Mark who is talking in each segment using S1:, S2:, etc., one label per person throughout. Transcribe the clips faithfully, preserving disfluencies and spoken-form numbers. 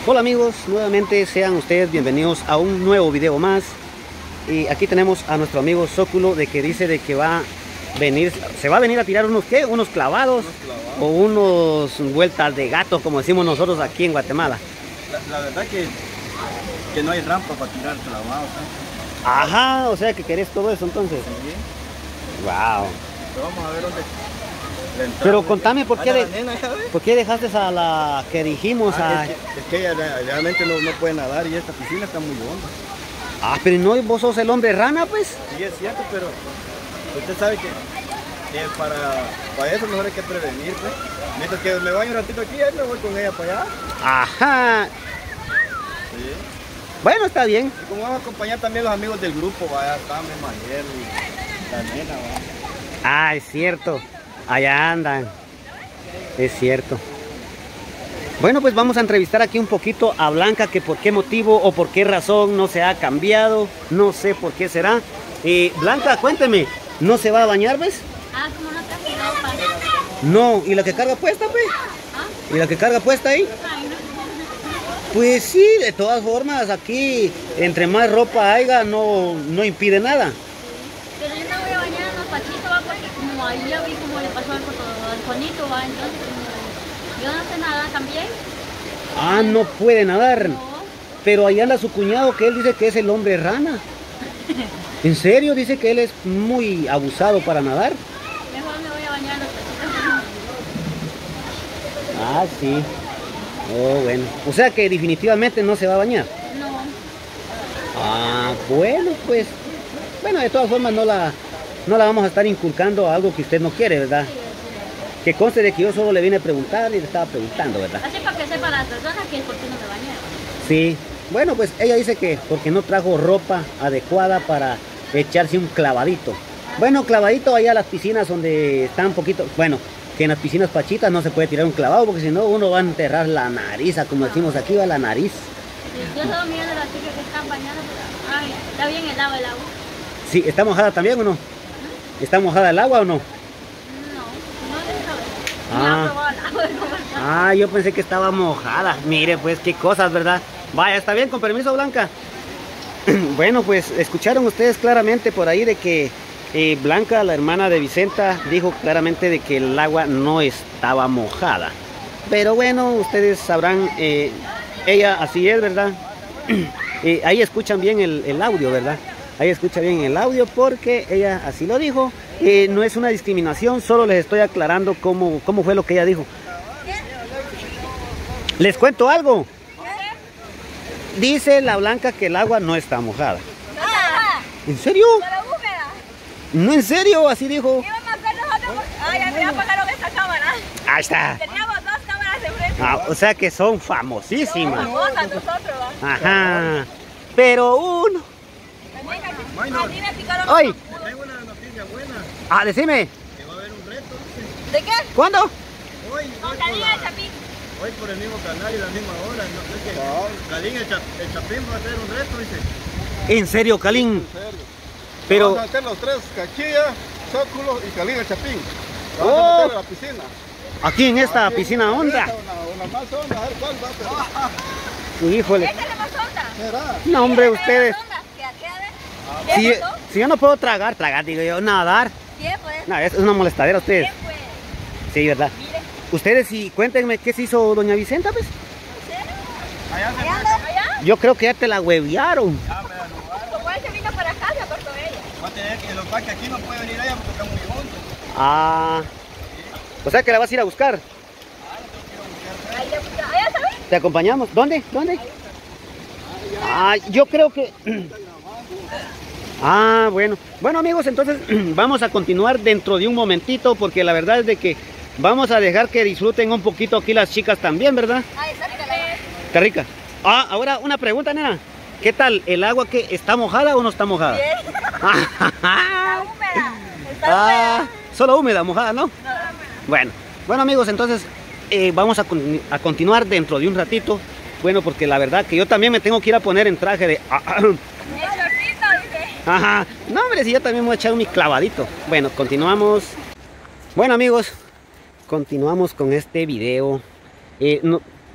S1: Hola amigos, nuevamente sean ustedes bienvenidos a un nuevo video más. Y aquí tenemos a nuestro amigo Zóculo, de que dice de que va a venir, se va a venir a tirar unos ¿qué? Unos clavados, unos clavados. O unos vueltas de gato, como decimos nosotros aquí en Guatemala.
S2: La, la verdad que, que no hay rampa para tirar clavados, ¿eh?
S1: Ajá, o sea que querés todo eso entonces.
S2: Sí.
S1: Wow.
S2: Pero vamos a ver dónde.
S1: Pero contame por qué, de,
S2: nena,
S1: por qué dejaste a la que dijimos
S2: ah,
S1: a...
S2: es, que, es que ella realmente no, no puede nadar y esta piscina está muy honda.
S1: Ah, pero no, vos sos el hombre rana, pues.
S2: Sí, es cierto, pero usted sabe que, que para, para eso mejor hay que prevenir, pues. Mientras que me vaya un ratito aquí, ahí me voy con ella para allá.
S1: Ajá.
S2: Sí.
S1: Bueno, está bien.
S2: Y como vamos a acompañar también los amigos del grupo, vaya, Tame, Mayer y la nena, va.
S1: Ah, es cierto. Allá andan. Es cierto. Bueno, pues vamos a entrevistar aquí un poquito a Blanca, que por qué motivo o por qué razón no se ha cambiado. No sé por qué será. Eh, Blanca, cuénteme, ¿no se va a bañar, ves?
S3: Ah, como no traje ropa.
S1: No, ¿y la que carga puesta, pues?
S3: ¿Ah?
S1: ¿Y la que carga puesta ahí?
S3: Ay, no.
S1: Pues sí, de todas formas, aquí entre más ropa haya, no, no impide nada.
S3: Pero yo me voy a bañar en los pachitos, va, porque como ahí ya vi cómo le pasó al, al Juanito, va, entonces como yo no sé nada también.
S1: Ah, no puede nadar.
S3: No.
S1: Pero ahí anda su cuñado, que él dice que es el hombre rana. ¿En serio? Dice que él es muy abusado para nadar.
S3: Mejor me voy a bañar en los pachitos.
S1: Ah, sí. Oh, bueno. O sea que definitivamente no se va a bañar.
S3: No.
S1: Ah, bueno, pues. Bueno, de todas formas no la, no la vamos a estar inculcando a algo que usted no quiere, ¿verdad?
S3: Sí,
S1: Que conste de que yo solo le vine a preguntar y le estaba preguntando, ¿verdad?
S3: así para que sepa las personas que es por qué no me bañé.
S1: Sí. Bueno, pues ella dice que porque no trajo ropa adecuada para echarse un clavadito. Bueno, clavadito allá a las piscinas donde están un poquito... Bueno, que en las piscinas pachitas no se puede tirar un clavado porque si no uno va a enterrar la nariz, como decimos aquí, va la nariz.
S3: Sí, yo solo mirando a las chicas que están bañadas, pero ay, está bien helado el agua.
S1: Sí, ¿está mojada también o no? ¿Está mojada el agua o no?
S3: No, no debe saber.
S1: Ah.
S3: No ha probado el agua, ¿no?
S1: Ah, yo pensé que estaba mojada. Mire, pues qué cosas, ¿verdad? Vaya, está bien, con permiso, Blanca. Bueno, pues escucharon ustedes claramente por ahí de que eh, Blanca, la hermana de Vicenta, dijo claramente de que el agua no estaba mojada. Pero bueno, ustedes sabrán, eh, ella así es, ¿verdad? eh, ahí escuchan bien el, el audio, ¿verdad? Ahí escucha bien el audio porque ella así lo dijo. Eh, no es una discriminación, solo les estoy aclarando cómo, cómo fue lo que ella dijo. Les cuento algo. Dice la Blanca que el agua no está mojada.
S4: Ah,
S1: ¿En serio?
S4: pero húmeda.
S1: No, en serio, así dijo.
S4: Íbamos a hacer nosotros. Ay, ya me apagaron esta cámara.
S1: Ahí está.
S4: Teníamos dos cámaras de frente.
S1: Ah, o sea que son famosísimas.
S4: Famosas nosotros, ¿va?
S1: Ajá. Pero uno.
S4: A mí me picaron.
S1: ¡Ay!
S2: Tengo una noticia buena,
S1: Ah, decime.
S2: que va a haber un reto.
S4: ¿De qué?
S1: ¿Cuándo?
S2: Hoy, hoy,
S4: Con
S2: por
S4: Calín
S2: la-
S4: el Chapín.
S2: hoy por el mismo canal y la misma hora. No, es que Calín, el, Cha- el Chapín va a hacer un reto, dice.
S1: ¿En serio, Calín?
S5: En serio.
S1: Pero,
S5: Vamos a meter los tres, Caquilla, Zóculo y Calín el Chapín. Vamos
S1: Oh.
S5: a meter a la piscina.
S1: aquí en esta
S5: Aquí,
S1: piscina honda.
S5: esta, Una, una más honda, a ver cuál va a ser.
S1: Híjole.
S4: Esta es la más honda.
S5: Será.
S1: No, hombre,
S4: Esta es la
S1: ustedes.
S4: más honda. Que aquí, a ver.
S1: Si,
S4: ¿Qué pasó?
S1: si yo no puedo tragar, tragar, digo yo, nadar.
S4: Bien, pues.
S1: No, es una molestadera ustedes.
S4: Bien, pues.
S1: Sí, ¿verdad?
S4: Mire.
S1: Ustedes, sí, cuéntenme qué se hizo doña Vicenta, pues.
S2: Allá se
S4: Allá anda. Allá.
S1: Yo creo que ya te la hueviaron.
S4: Como él se vino para acá, se acordó ella.
S2: va a tener que, lo que pasa es que aquí no puede venir ella porque está muy hondo.
S1: Ah. O sea que la vas a ir a buscar.
S4: Ahí le gusta. Allá, ¿sabes?
S1: ¿Te acompañamos? ¿Dónde? ¿Dónde? Ah, yo creo que... Ah, bueno. Bueno, amigos, entonces vamos a continuar dentro de un momentito porque la verdad es de que vamos a dejar que disfruten un poquito aquí las chicas también, ¿verdad?
S4: Ahí está rica la
S1: Está rica. Ah, ahora una pregunta, nena. ¿Qué tal? ¿El agua que está mojada o no está mojada?
S4: Bien. Está húmeda. Está
S1: Ah,
S4: húmeda.
S1: solo húmeda, mojada, ¿no? Bueno, bueno amigos, entonces eh, vamos a, con- a continuar dentro de un ratito. Bueno, porque la verdad que yo también me tengo que ir a poner en traje de...
S4: El shortcito, dice.
S1: Ajá, no hombre, si yo también me voy a echar mi clavadito. Bueno, continuamos. Bueno amigos, continuamos con este video. Eh, no,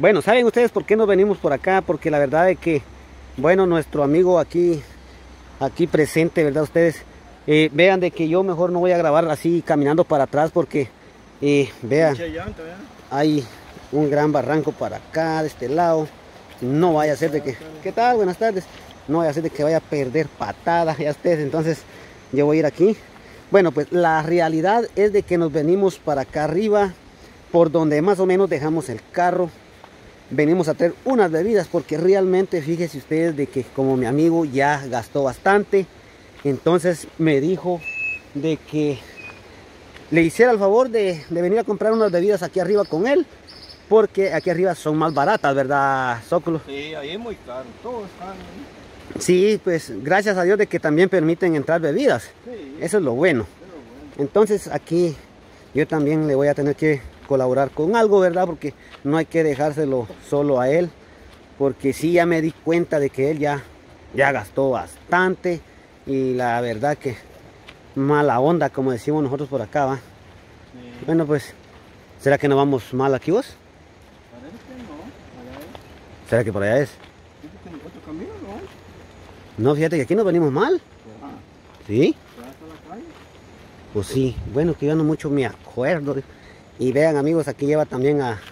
S1: Bueno, ¿saben ustedes por qué nos venimos por acá? Porque la verdad es que, bueno, nuestro amigo aquí, aquí presente, ¿verdad? Ustedes eh, vean de que yo mejor no voy a grabar así caminando para atrás porque, eh, vean, hay un gran barranco para acá, de este lado. No vaya a ser de que, ¿qué tal? Buenas tardes. No vaya a ser de que vaya a perder patadas, ya ustedes, entonces yo voy a ir aquí. Bueno, pues la realidad es de que nos venimos para acá arriba, por donde más o menos dejamos el carro. Venimos a traer unas bebidas porque realmente fíjense ustedes de que como mi amigo ya gastó bastante, entonces me dijo de que le hiciera el favor de, de venir a comprar unas bebidas aquí arriba con él, porque aquí arriba son más baratas, ¿verdad, Zócolo?
S2: Sí, ahí es muy caro, todo es caro, ¿eh?
S1: Sí, pues gracias a Dios de que también permiten entrar bebidas.
S2: Sí,
S1: eso es lo bueno.
S2: es lo bueno.
S1: Entonces aquí yo también le voy a tener que colaborar con algo, ¿verdad? Porque no hay que dejárselo solo a él, porque sí ya me di cuenta de que él ya, ya gastó bastante y la verdad que mala onda, como decimos nosotros por acá, ¿va?
S2: Sí.
S1: Bueno, pues, ¿será que no vamos mal aquí vos?
S2: Parece que no, allá es.
S1: ¿Será que por allá es?
S2: Dice que en otro camino, ¿no?
S1: No, fíjate que aquí nos venimos mal.
S2: Ah,
S1: ¿Sí?
S2: ¿ya está la calle?
S1: Pues sí, bueno, que yo no mucho me acuerdo. Y vean amigos, aquí lleva también a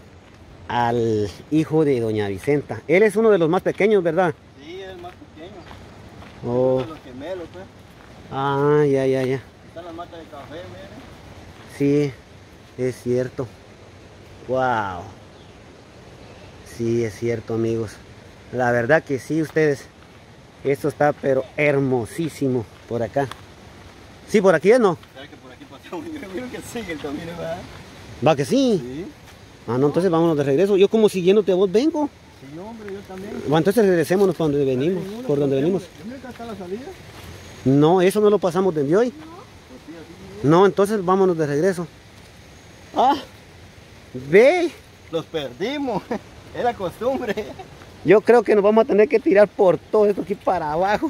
S1: al hijo de doña Vicenta. Él es uno de los más pequeños, ¿verdad?
S2: Sí, es más pequeño.
S1: Oh.
S2: Uno de los gemelos, pues.
S1: Ah, ya, ya, ya.
S2: Están las matas de café, miren.
S1: Sí, es cierto. Wow. Sí, es cierto, amigos. La verdad que sí, ustedes. Esto está pero hermosísimo por acá. Sí, por aquí es, ¿no?
S2: ¿Sabes que por aquí pasamos? Yo creo que sigue el camino, ¿verdad?
S1: ¿Va que sí?
S2: Sí.
S1: Ah, no, entonces vámonos de regreso. Yo como siguiéndote a vos vengo.
S2: Sí, hombre, yo también.
S1: Bueno, entonces regresémonos por donde venimos, por donde venimos.
S2: ¿Dónde está la salida?
S1: No, eso no lo pasamos desde hoy.
S2: Pues sí, así.
S1: No, entonces vámonos de regreso. Ah, ve.
S2: Los perdimos. Es la costumbre.
S1: Yo creo que nos vamos a tener que tirar por todo esto aquí para abajo.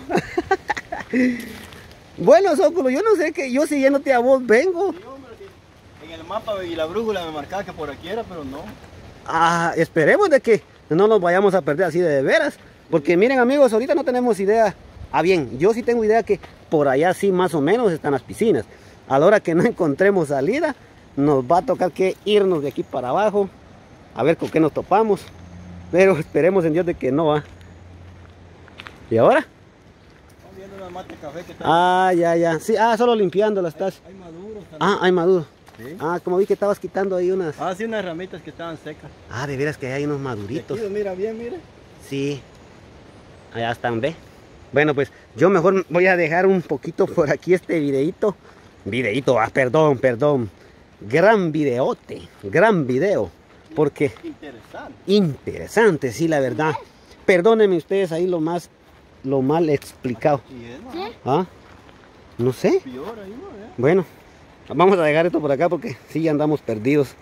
S1: Bueno, Zócolo, yo no sé que yo siguiéndote a vos vengo.
S2: Sí, hombre, sí. En el mapa y la brújula me marcaba que por aquí era, pero no.
S1: Ah, esperemos de que no nos vayamos a perder así de veras. Porque miren amigos, ahorita no tenemos idea. Ah, bien, yo sí tengo idea que por allá sí más o menos están las piscinas. A la hora que no encontremos salida, nos va a tocar que irnos de aquí para abajo. A ver con qué nos topamos. Pero esperemos en Dios de que no va. ¿Y ahora?
S2: Estamos viendo una mata de café que está.
S1: Ah, ya, ya. Sí, ah, solo limpiándola estás.
S2: Hay maduros también.
S1: Ah, hay maduro.
S2: Sí.
S1: Ah, como vi que estabas quitando ahí unas.
S2: Ah, sí, unas ramitas que estaban secas.
S1: Ah, de veras que hay unos maduritos.
S2: Aquí, mira bien, mira.
S1: Sí. Allá están, ve. Bueno, pues yo mejor voy a dejar un poquito por aquí este videito. Videito, ah, perdón, perdón. Gran videote, gran video. Porque
S2: Interesante.
S1: interesante, sí, la verdad. Perdónenme ustedes ahí lo más, lo mal explicado.
S2: Y es, ¿no?
S1: ¿Ah? No sé.
S2: Peor ahí, ¿no? ¿Eh?
S1: Bueno, vamos a dejar esto por acá porque sí ya andamos perdidos.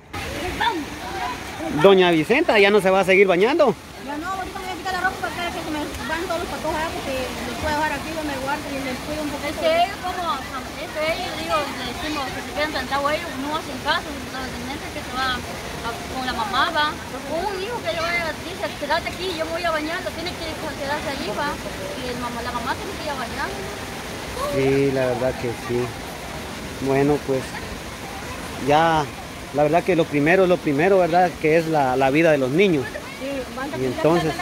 S1: Doña Vicenta ya no se va a seguir bañando.
S3: Ya no, ahorita me voy a quitar la ropa para que se me van todos los patojos allá porque los puedo dejar aquí donde guardo y les cuido un poquito. Es que ellos como, es que ellos, digo, le decimos que se quedan sentados ellos, no hacen caso, realmente que se va a, con la mamá, va. Un hijo que yo vaya, dice, quédate aquí, yo me voy a bañar, tiene que quedarse allí, va. Y el mamá, la mamá tiene que ir a bañar.
S1: Sí, la verdad que sí. Bueno, pues ya, la verdad que lo primero es lo primero, ¿verdad? Que es la, la vida de los niños. Y entonces,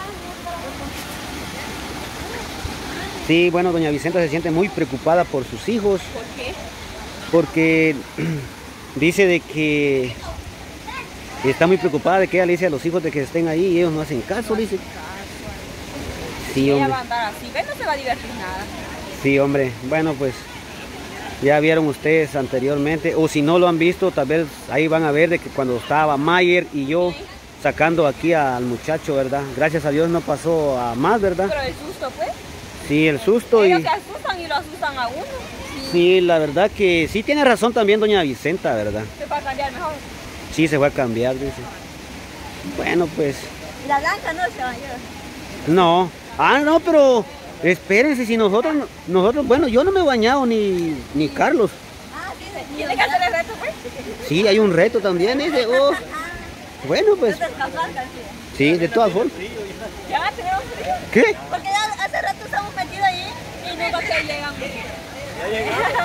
S1: sí, bueno, doña Vicenta se siente muy preocupada por sus hijos.
S3: ¿Por qué?
S1: Porque dice de que está muy preocupada de que ella le dice a los hijos de que estén ahí y ellos no hacen caso, dice. Sí,
S4: Ella
S1: hombre.
S4: va a andar así, ¿ves? No se va a divertir nada.
S1: Sí, hombre. Bueno, pues ya vieron ustedes anteriormente, o si no lo han visto, tal vez ahí van a ver de que cuando estaba Mayer y yo sacando aquí al muchacho, ¿verdad? Gracias a Dios no pasó a más, ¿verdad?
S4: Pero el susto, pues.
S1: Sí, el susto y...
S4: Ellos se asustan y lo asustan a uno.
S1: Sí, la verdad que sí tiene razón también doña Vicenta, ¿verdad?
S4: Se va a cambiar mejor.
S1: Sí, se va a cambiar, dice. Bueno, pues...
S3: La blanca no se va a ir.
S1: No. Ah, no, pero... Espérense, si nosotros... Nosotros, bueno, yo no me he bañado ni, ni Carlos.
S3: Ah, sí, se
S4: ¿Tiene que hacer el reto, pues?
S1: Sí, hay un reto también, dice. Oh. Bueno, pues,
S3: Descansar, casi.
S1: sí, de todas formas.
S4: Ya tenemos frío.
S1: ¿Qué?
S3: Porque ya hace rato estamos metidos ahí y nunca que llegan.
S2: Ya llegamos.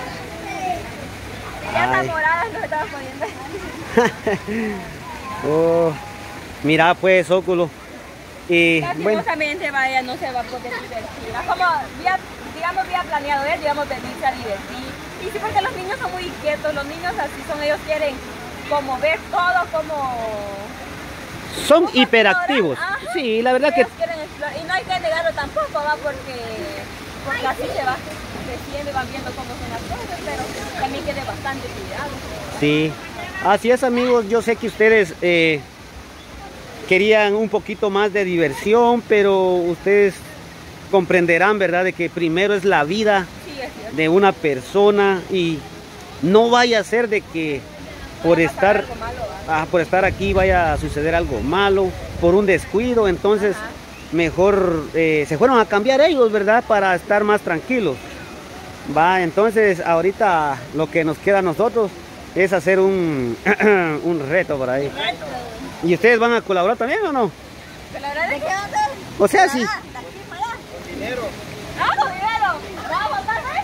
S4: Ya
S1: Ay.
S4: enamoradas nos estamos poniendo.
S1: Oh, mira pues, Óculo. Y bueno,
S4: Lastimosamente, vaya, no se va a poder divertir. Es como, había, digamos, había planeado él, digamos, venirse a divertir. Y sí, porque los niños son muy inquietos, los niños así son, ellos quieren como ver todo, como...
S1: son
S4: como
S1: hiperactivos.
S4: explorar. Ajá.
S1: Sí, la verdad que
S4: Ellos quieren explorar. Y no hay que negarlo tampoco, va, porque, porque así se va creciendo y van viendo cómo son las cosas, pero también tiene bastante cuidado.
S1: sí. Así es, amigos. Yo sé que ustedes eh, querían un poquito más de diversión, pero ustedes comprenderán, ¿verdad?, de que primero es la vida
S4: Sí, es cierto.
S1: de una persona y no vaya a ser de que por
S4: Vaya a
S1: estar,
S4: pasar algo malo, ¿va?
S1: ah, por estar aquí vaya a suceder algo malo, por un descuido. Entonces,
S4: Ajá.
S1: mejor eh, se fueron a cambiar ellos, ¿verdad?, para estar más tranquilos. Va, entonces ahorita lo que nos queda a nosotros es hacer un, un reto por ahí. ¿Y ustedes van a colaborar también o no?
S4: Pero la verdad
S3: ¿De
S4: es
S3: qué
S4: que...
S3: onda?
S1: O sea, sí.
S3: De aquí para allá.
S2: Dinero.
S4: ¡Vamos, dinero! ¡Vamos, tal vez!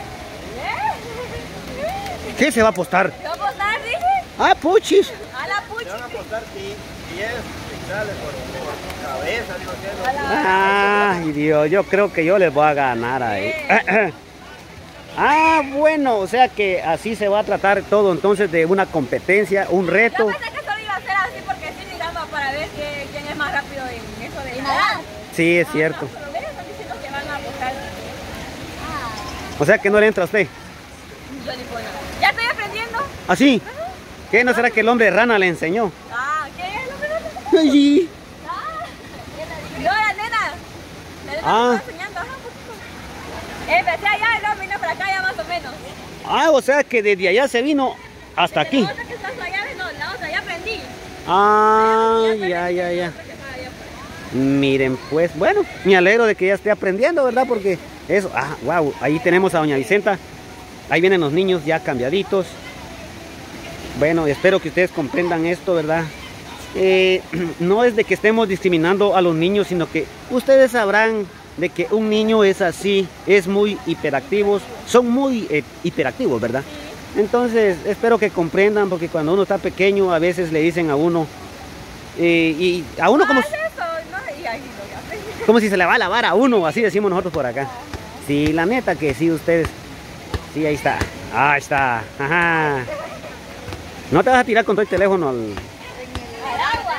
S4: ¿Eh?
S1: ¿Qué se va a apostar?
S4: ¿Qué va a apostar, dije?
S1: Ah, puchis.
S4: A la
S2: Te
S4: pucha.
S2: van a apostar si, si es, si sale por, por cabeza, digo que
S4: A la...
S1: Ay, Dios, yo creo que yo les voy a ganar ahí. Ah, bueno, o sea que así se va a tratar todo entonces de una competencia, un
S4: Yo
S1: reto.
S4: pensé que solo iba a ser así porque sí, digamos, para ver quién, quién es más rápido en eso de
S3: ¿Y
S4: nadar.
S3: nadar?
S1: Sí, es
S4: No,
S1: cierto.
S4: no, pero ven, están diciendo que van a apostar.
S1: O sea que no le entra a usted.
S4: Yo ni puedo nada. Ya estoy aprendiendo.
S1: ¿Así? ¿Qué no será que el hombre rana le enseñó?
S4: Ah, ¿qué es lo que no te...
S1: Sí.
S4: Ah, yo la nena. La nena
S1: Ah.
S4: me está enseñando, ajá, un poquito. Empecé allá y luego vine para acá ya más o menos.
S1: Ah, o sea que desde allá se vino hasta aquí.
S4: La otra que está allá, no, la otra, ya aprendí.
S1: Ah,
S4: aprendí,
S1: ya, ya, ya.
S4: la otra que está allá, pues.
S1: Miren, pues, bueno, me alegro de que ya esté aprendiendo, ¿verdad? Porque eso, ah, wow, ahí tenemos a doña Vicenta. Ahí vienen los niños ya cambiaditos. Bueno, espero que ustedes comprendan esto, ¿verdad? Eh, no es de que estemos discriminando a los niños, sino que ustedes sabrán de que un niño es así, es muy hiperactivos, son muy eh, hiperactivos, ¿verdad? Entonces, espero que comprendan, porque cuando uno está pequeño, a veces le dicen a uno, eh, y a uno como,
S4: ¿Qué es eso? No, y ahí lo ya aprendí.
S1: como si se le va a lavar a uno, así decimos nosotros por acá. Sí, la neta que sí, ustedes. Sí, ahí está. Ahí está. Ajá. No te vas a tirar con todo el teléfono al...
S4: Al agua.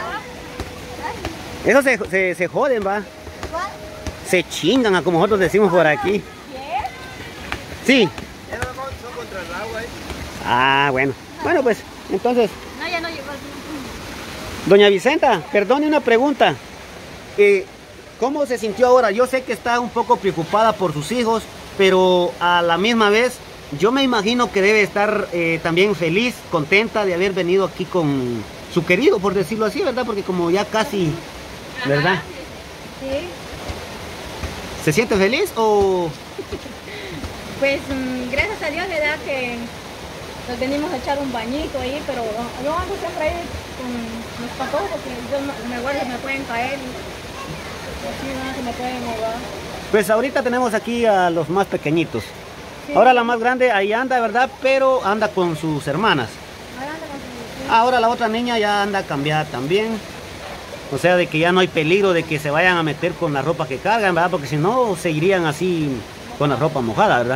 S1: Eso se, se, se joden, va. Se chingan, a como nosotros decimos por aquí.
S4: ¿Qué?
S1: Sí.
S2: Ya no son son contra el agua, ¿eh?
S1: Ah, bueno. Bueno, pues, entonces,
S3: No, ya no llegó.
S1: doña Vicenta, perdone una pregunta. Eh, ¿Cómo se sintió ahora? Yo sé que está un poco preocupada por sus hijos, pero a la misma vez, yo me imagino que debe estar eh, también feliz, contenta de haber venido aquí con su querido, por decirlo así, ¿verdad? Porque como ya casi, ¿verdad?
S3: Sí.
S1: ¿Se siente feliz o...?
S3: Pues mm, gracias a Dios le da que nos venimos a echar un bañito ahí, pero yo ando siempre ahí con los patojos porque yo no- me guardo, me pueden caer y así no se me pueden ahogar.
S1: Pues ahorita tenemos aquí a los más pequeñitos. Ahora la más grande ahí anda, ¿verdad? Pero anda con sus hermanas.
S3: Ahora anda con su- sí.
S1: Ahora la otra niña ya anda cambiada también. O sea, de que ya no hay peligro de que se vayan a meter con la ropa que cargan, ¿verdad? Porque si no, seguirían así con la ropa mojada, ¿verdad?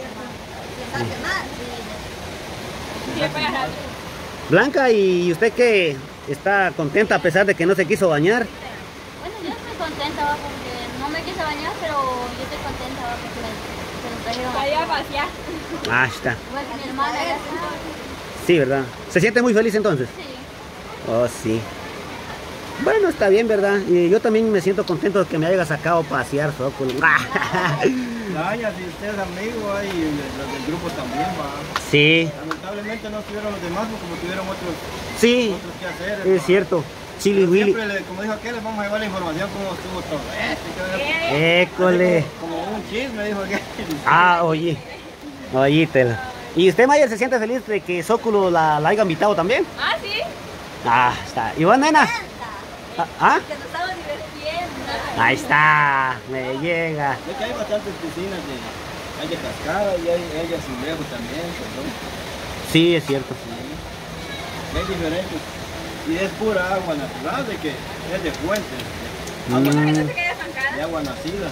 S1: Blanca, ¿y usted qué? ¿Está contenta a pesar de que no se quiso bañar?
S3: Bueno, yo estoy contenta ¿va? Porque no me quise bañar, pero yo estoy contenta ¿va? Porque me, se lo trajeron.
S4: Para ir a pasear.
S1: Ah, está.
S3: Igual que mi hermana ya está.
S1: Sí, ¿verdad? ¿Se siente muy feliz entonces?
S3: Sí.
S1: Oh, sí. Bueno, está bien, ¿verdad? Y yo también me siento contento de que me haya sacado a pasear, Zóculo.
S2: Vaya, si usted es amigo, ahí los del grupo también va.
S1: Sí,
S2: Lamentablemente no estuvieron los demás, porque como tuvieron otros,
S1: sí,
S2: otros que hacer.
S1: es cierto. Chili Willy.
S2: Siempre, le- como dijo aquel, les vamos a llevar la información cómo estuvo todo esto. y que-
S1: École.
S2: Como, como un chisme, dijo aquel.
S1: Ah, oye. Oyítela. ¿Y usted, Mayer, se siente feliz de que Zóculo la, la haya invitado también?
S4: Ah, sí.
S1: Ah, está. ¿Y vos, nena? ¿Ah?
S4: Que nos estamos divirtiendo.
S1: Ahí está, me llega.
S2: Es que hay bastantes piscinas de, hay de cascada y hay, hay de azulejo también, perdón.
S1: Sí, es cierto.
S2: Sí. Hay diferentes. Y es pura agua natural, de que es de fuentes. Agua,
S4: ¿Por qué no
S1: Mm.
S4: se queda estancada?
S2: de agua nacida.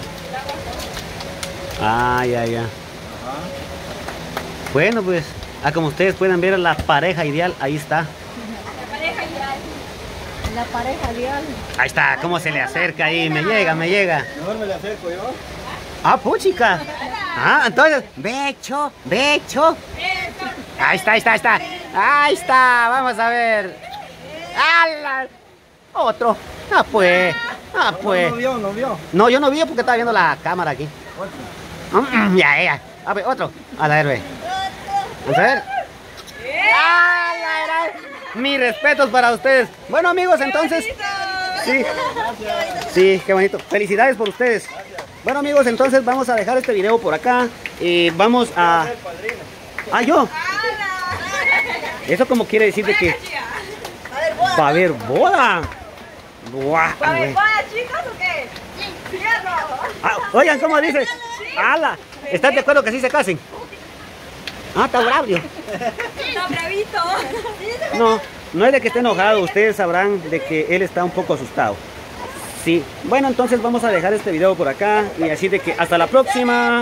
S1: Ah, ya, ya.
S2: Ajá.
S1: Bueno, pues, ah, como ustedes pueden ver, la pareja ideal, ahí está.
S4: La pareja ideal.
S3: La pareja ideal.
S1: Ahí está, cómo se le acerca ahí, me llega, me llega.
S2: Mejor me le acerco yo.
S1: Ah, puchica. Ah, entonces, becho, becho. Ahí está, ahí está, ahí está. Ahí está, vamos a ver. ¡Ala! Otro. Ah, pues. Ah, pues.
S2: No vio, no vio.
S1: No, yo no vi porque estaba viendo la cámara aquí. Mm, ya, ya. A ver, otro. A ver, ve. Vamos a ver. ¡Ay, ay, ay! Mis respetos para ustedes. Bueno, amigos, entonces. Sí. Sí, qué bonito. Felicidades por ustedes. Bueno, amigos, entonces vamos a dejar este video por acá. Y vamos a. Ah, yo. Eso como quiere decir de que va a haber boda. Buah,
S4: ¿Va a
S1: güey.
S4: haber boda, chicos, o qué? ¿Sí o no?
S1: Ah, oigan, ¿cómo dice? ¡Hala! ¿Estás de acuerdo que sí se casen? Ah, está bravo.
S4: Está bravito.
S1: No, no es de que esté enojado. Ustedes sabrán de que él está un poco asustado. Sí. Bueno, entonces vamos a dejar este video por acá. Y así de que hasta la próxima.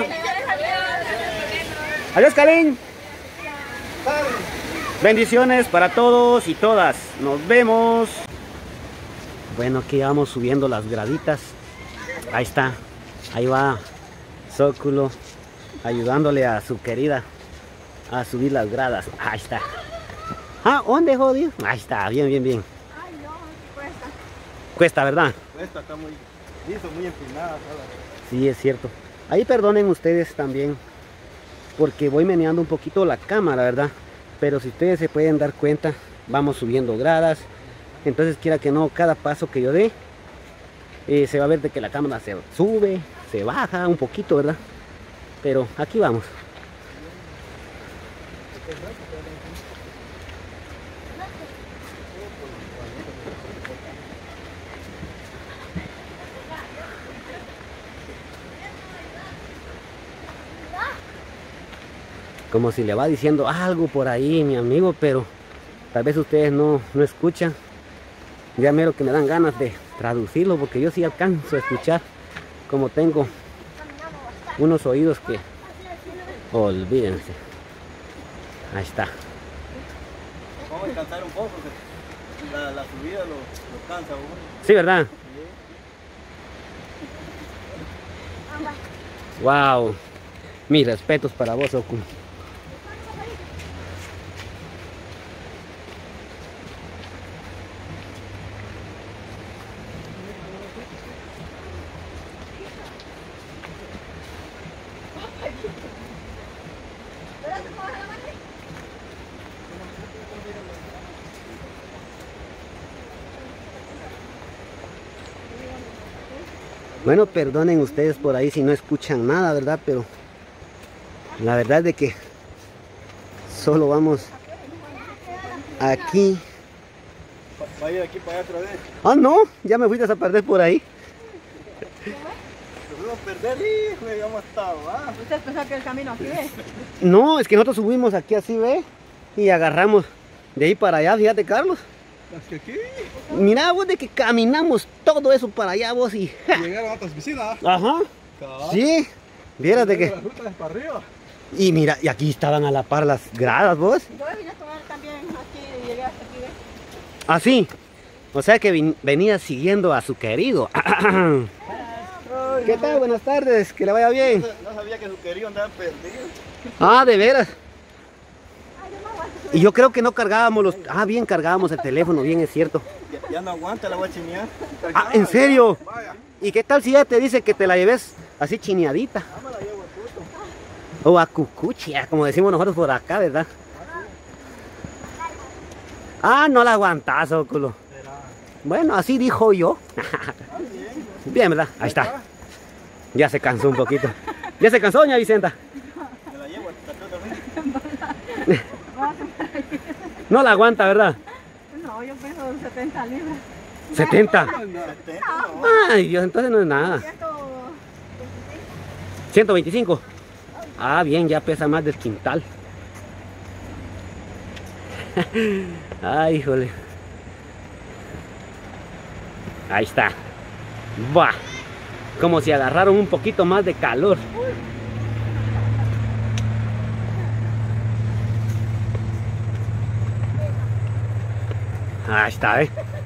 S1: Adiós, Karin. Bendiciones para todos y todas. Nos vemos. Bueno, aquí vamos subiendo las graditas. Ahí está. Ahí va Zóculo ayudándole a su querida a subir las gradas. Ahí está. Ah, ¿dónde, jodido? Ahí está, bien, bien, bien.
S3: Ay, no, cuesta.
S1: Cuesta, ¿verdad?
S2: Esta está muy liso, muy empinada toda.
S1: Sí, es cierto. Ahí perdonen ustedes también, porque voy meneando un poquito la cámara, ¿verdad? Pero si ustedes se pueden dar cuenta, vamos subiendo gradas. Entonces, quiera que no, cada paso que yo dé, eh, se va a ver de que la cámara se sube, se baja un poquito, ¿verdad? Pero aquí vamos. Como si le va diciendo algo por ahí, mi amigo, pero tal vez ustedes no, no escuchan. Ya mero que me dan ganas de traducirlo, porque yo sí alcanzo a escuchar, como tengo unos oídos que olvídense. Ahí está.
S2: Vamos a descansar un poco, que la, la subida lo, lo cansa uno.
S1: Sí, ¿verdad? Wow. Mis respetos para vos, Oku. Bueno, perdonen ustedes por ahí si no escuchan nada, ¿verdad? Pero la verdad es de que solo vamos aquí.
S2: Va a ir aquí para allá otra vez.
S1: Ah, no, ya me fuiste a perder por ahí.
S2: Nos fuimos a perder, hijo, ya hemos estado, ¿ah?
S3: ¿Usted pensó que el camino aquí es?
S1: No, es que nosotros subimos aquí así, ¿ve? Y agarramos de ahí para allá, fíjate, Carlos.
S5: ¿Es que aquí?
S1: Mira vos de que caminamos todo eso para allá vos y...
S5: Llegaron a otras piscinas.
S1: Ajá,
S5: Cabal.
S1: sí, vieras de que...
S5: La ruta es para arriba.
S1: Y mira, y aquí estaban a la par las gradas vos.
S3: Yo vine con él también aquí y llegué hasta aquí, ¿ves?
S1: Así, o sea que vin- venía siguiendo a su querido. ¿Qué tal? Buenas tardes, que le vaya bien.
S2: No sabía que su querido andaba perdido.
S1: Ah, de veras. Y yo creo que no cargábamos los... Ah, bien cargábamos el teléfono, bien es cierto.
S2: Ya, ya no aguanta, la voy a chinear.
S1: Ah, ¿en serio? ¿Y qué tal si ella te dice que te la lleves así chineadita? O a cucuchia, como decimos nosotros por acá, ¿verdad? Ah, no la aguantas, óculo. Bueno, así dijo yo. Bien, ¿verdad? Ahí está. Ya se cansó un poquito. ¿Ya se cansó, doña Vicenta?
S2: Me la llevo hasta atrás también.
S1: No la aguanta, ¿verdad?
S4: No, yo peso setenta libras.
S1: ¿setenta?
S2: setenta, no.
S1: Ay, Dios, entonces no es nada. ciento veinticinco. Ah, bien, ya pesa más del quintal. Ay, híjole. Ahí está. Va. Como si agarraron un poquito más de calor. Ahí está, ¿eh?